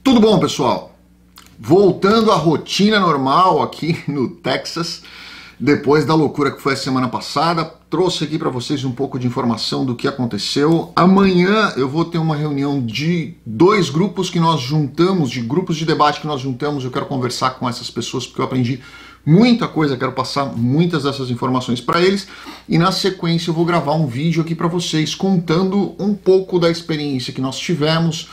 Tudo bom, pessoal? Voltando à rotina normal aqui no Texas, depois da loucura que foi a semana passada, trouxe aqui para vocês um pouco de informação do que aconteceu. Amanhã eu vou ter uma reunião de dois grupos que nós juntamos, de grupos de debate que nós juntamos. Eu quero conversar com essas pessoas porque eu aprendi muita coisa, quero passar muitas dessas informações para eles e na sequência eu vou gravar um vídeo aqui para vocês contando um pouco da experiência que nós tivemos.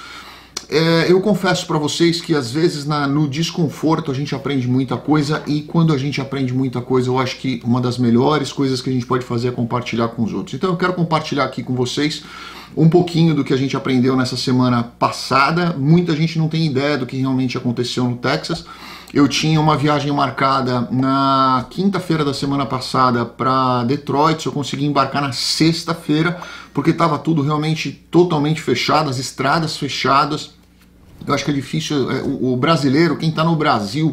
Eu confesso para vocês que às vezes no desconforto a gente aprende muita coisa, e quando a gente aprende muita coisa, eu acho que uma das melhores coisas que a gente pode fazer é compartilhar com os outros. Então eu quero compartilhar aqui com vocês um pouquinho do que a gente aprendeu nessa semana passada. Muita gente não tem ideia do que realmente aconteceu no Texas. Eu tinha uma viagem marcada na quinta-feira da semana passada para Detroit. Eu consegui embarcar na sexta-feira porque estava tudo realmente totalmente fechado, as estradas fechadas. Eu acho que é difícil, o brasileiro, quem está no Brasil,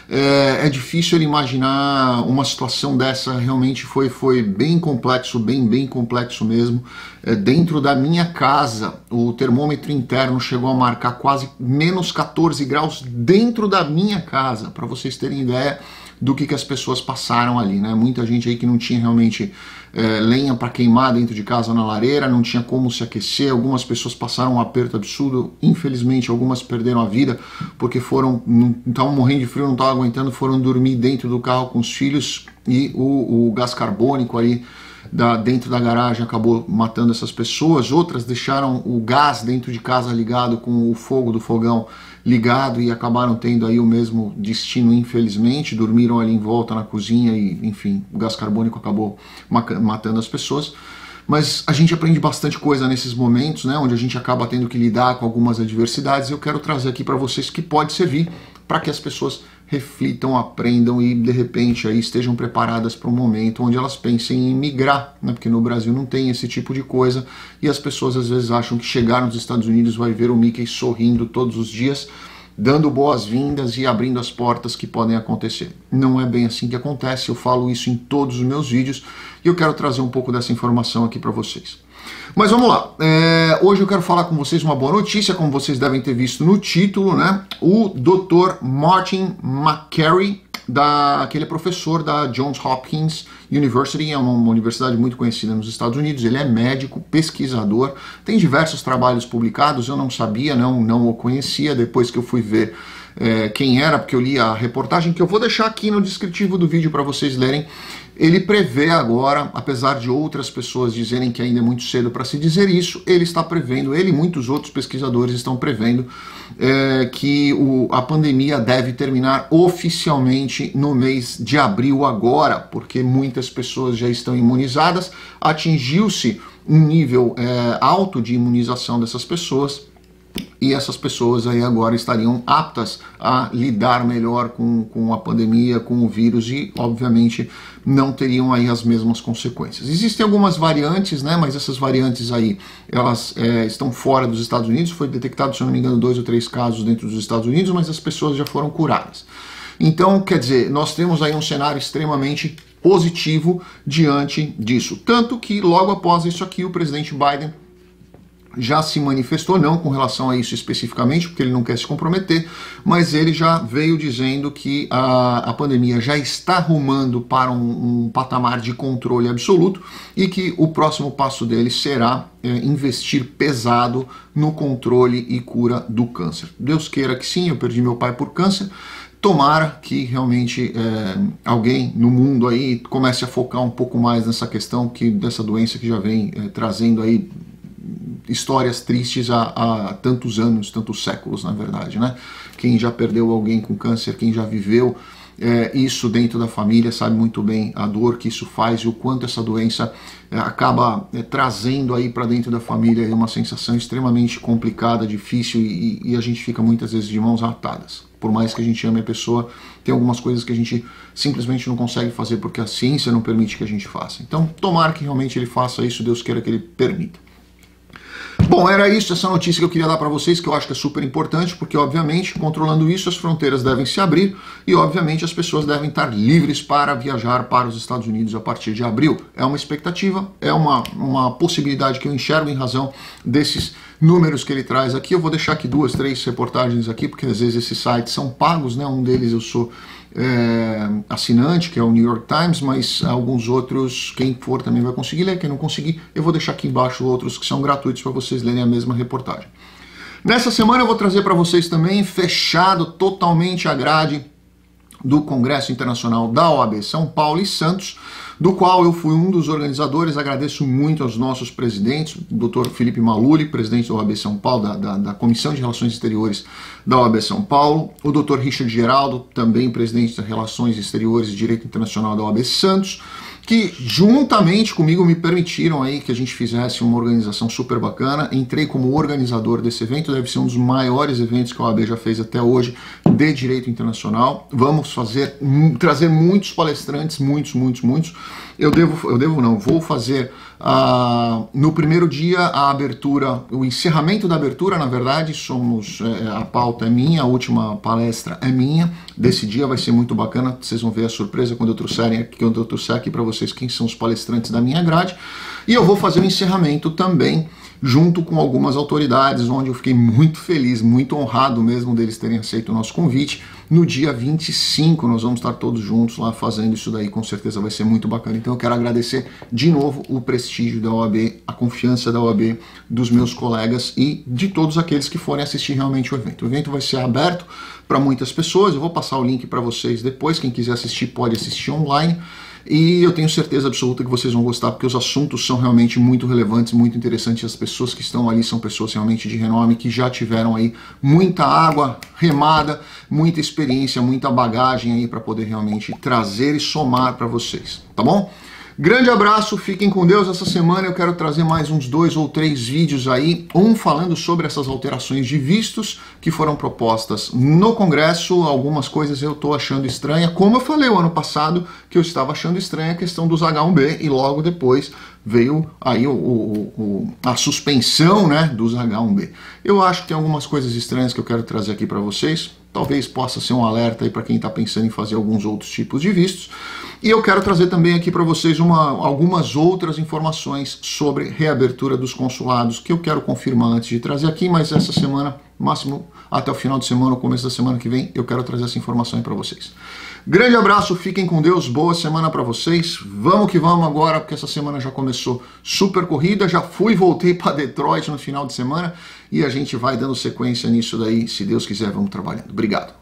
é difícil ele imaginar uma situação dessa. Realmente foi bem complexo, bem complexo mesmo. Dentro da minha casa, o termômetro interno chegou a marcar quase menos 14 graus dentro da minha casa, para vocês terem ideia do que as pessoas passaram ali, né? Muita gente aí que não tinha realmente lenha para queimar dentro de casa na lareira, não tinha como se aquecer. Algumas pessoas passaram um aperto absurdo, infelizmente algumas perderam a vida porque estavam morrendo de frio, não estavam aguentando, foram dormir dentro do carro com os filhos, e o gás carbônico aí dentro da garagem acabou matando essas pessoas. Outras deixaram o gás dentro de casa ligado, com o fogo do fogão ligado, e acabaram tendo aí o mesmo destino, infelizmente. Dormiram ali em volta na cozinha e, enfim, o gás carbônico acabou matando as pessoas. Mas a gente aprende bastante coisa nesses momentos, né, onde a gente acaba tendo que lidar com algumas adversidades. Eu quero trazer aqui para vocês que pode servir para que as pessoas reflitam, aprendam e de repente aí estejam preparadas para um momento onde elas pensem em migrar, né? Porque no Brasil não tem esse tipo de coisa, e as pessoas às vezes acham que chegar nos Estados Unidos vai ver o Mickey sorrindo todos os dias, dando boas-vindas e abrindo as portas que podem acontecer. Não é bem assim que acontece. Eu falo isso em todos os meus vídeos e eu quero trazer um pouco dessa informação aqui para vocês. Mas vamos lá, hoje eu quero falar com vocês uma boa notícia, como vocês devem ter visto no título, né? O Dr. Martin Makary, que ele é professor da Johns Hopkins University, é uma universidade muito conhecida nos Estados Unidos. Ele é médico, pesquisador, tem diversos trabalhos publicados. Eu não sabia, não o conhecia, depois que eu fui ver quem era, porque eu li a reportagem, que eu vou deixar aqui no descritivo do vídeo para vocês lerem. Ele prevê agora, apesar de outras pessoas dizerem que ainda é muito cedo para se dizer isso, ele está prevendo, ele e muitos outros pesquisadores estão prevendo que a pandemia deve terminar oficialmente no mês de abril agora, porque muitas pessoas já estão imunizadas, atingiu-se um nível alto de imunização dessas pessoas, e essas pessoas aí agora estariam aptas a lidar melhor com a pandemia, com o vírus, e obviamente não teriam aí as mesmas consequências. Existem algumas variantes, né, mas essas variantes aí, elas estão fora dos Estados Unidos. Foi detectado, se eu não me engano, 2 ou 3 casos dentro dos Estados Unidos, mas as pessoas já foram curadas. Então, quer dizer, nós temos aí um cenário extremamente positivo diante disso. Tanto que logo após isso aqui, o presidente Biden já se manifestou, não com relação a isso especificamente, porque ele não quer se comprometer, mas ele já veio dizendo que a pandemia já está rumando para um patamar de controle absoluto, e que o próximo passo dele será investir pesado no controle e cura do câncer. Deus queira que sim. Eu perdi meu pai por câncer. Tomara que realmente alguém no mundo aí comece a focar um pouco mais nessa questão dessa doença que já vem trazendo aí histórias tristes há tantos anos, tantos séculos, na verdade, né? Quem já perdeu alguém com câncer, quem já viveu isso dentro da família, sabe muito bem a dor que isso faz e o quanto essa doença acaba trazendo aí para dentro da família uma sensação extremamente complicada, difícil, e a gente fica muitas vezes de mãos atadas. Por mais que a gente ame a pessoa, tem algumas coisas que a gente simplesmente não consegue fazer porque a ciência não permite que a gente faça. Então, tomara que realmente ele faça isso, Deus queira que ele permita. Bom, era isso, essa notícia que eu queria dar para vocês, que eu acho que é super importante, porque obviamente, controlando isso, as fronteiras devem se abrir e obviamente as pessoas devem estar livres para viajar para os Estados Unidos a partir de abril. É uma expectativa, é uma possibilidade que eu enxergo em razão desses números que ele traz aqui. Eu vou deixar aqui 2, 3 reportagens aqui, porque às vezes esses sites são pagos, né? Um deles eu sou assinante, que é o New York Times, mas alguns outros, quem for também vai conseguir ler, quem não conseguir, eu vou deixar aqui embaixo outros que são gratuitos para vocês lerem a mesma reportagem. Nessa semana eu vou trazer para vocês também, fechado totalmente a grade do Congresso Internacional da OAB São Paulo e Santos, do qual eu fui um dos organizadores. Agradeço muito aos nossos presidentes, o Dr. Felipe Maluli, presidente da OAB São Paulo, da Comissão de Relações Exteriores da OAB São Paulo, o Dr. Richard Geraldo, também presidente das Relações Exteriores e Direito Internacional da OAB Santos, que juntamente comigo me permitiram aí que a gente fizesse uma organização super bacana. Entrei como organizador desse evento, deve ser um dos maiores eventos que a OAB já fez até hoje de Direito Internacional. Vamos trazer muitos palestrantes, muitos. Vou fazer no primeiro dia a abertura, o encerramento da abertura, na verdade, a pauta é minha, a última palestra é minha, desse dia vai ser muito bacana, vocês vão ver a surpresa quando eu trouxer aqui para vocês quem são os palestrantes da minha grade, e eu vou fazer o encerramento também, junto com algumas autoridades, onde eu fiquei muito feliz, muito honrado mesmo deles terem aceito o nosso convite. No dia 25 nós vamos estar todos juntos lá fazendo isso daí, com certeza vai ser muito bacana. Então eu quero agradecer de novo o prestígio da OAB, a confiança da OAB, dos meus colegas e de todos aqueles que forem assistir realmente o evento. O evento vai ser aberto para muitas pessoas, eu vou passar o link para vocês depois, quem quiser assistir pode assistir online. E eu tenho certeza absoluta que vocês vão gostar, porque os assuntos são realmente muito relevantes, muito interessantes. As pessoas que estão ali são pessoas realmente de renome, que já tiveram aí muita água remada, muita experiência, muita bagagem aí para poder realmente trazer e somar para vocês, tá bom? Grande abraço, fiquem com Deus. Essa semana eu quero trazer mais uns 2 ou 3 vídeos aí, um falando sobre essas alterações de vistos que foram propostas no Congresso. Algumas coisas eu estou achando estranha, como eu falei o ano passado que eu estava achando estranha a questão dos H1B, e logo depois veio aí a suspensão, né, dos H1B. Eu acho que tem algumas coisas estranhas que eu quero trazer aqui para vocês. Talvez possa ser um alerta aí para quem está pensando em fazer alguns outros tipos de vistos. E eu quero trazer também aqui para vocês algumas outras informações sobre reabertura dos consulados, que eu quero confirmar antes de trazer aqui, mas essa semana, máximo até o final de semana, ou começo da semana que vem, eu quero trazer essa informação aí para vocês. Grande abraço, fiquem com Deus, boa semana para vocês. Vamos que vamos agora, porque essa semana já começou super corrida, já voltei para Detroit no final de semana, e a gente vai dando sequência nisso daí, se Deus quiser, vamos trabalhando. Obrigado.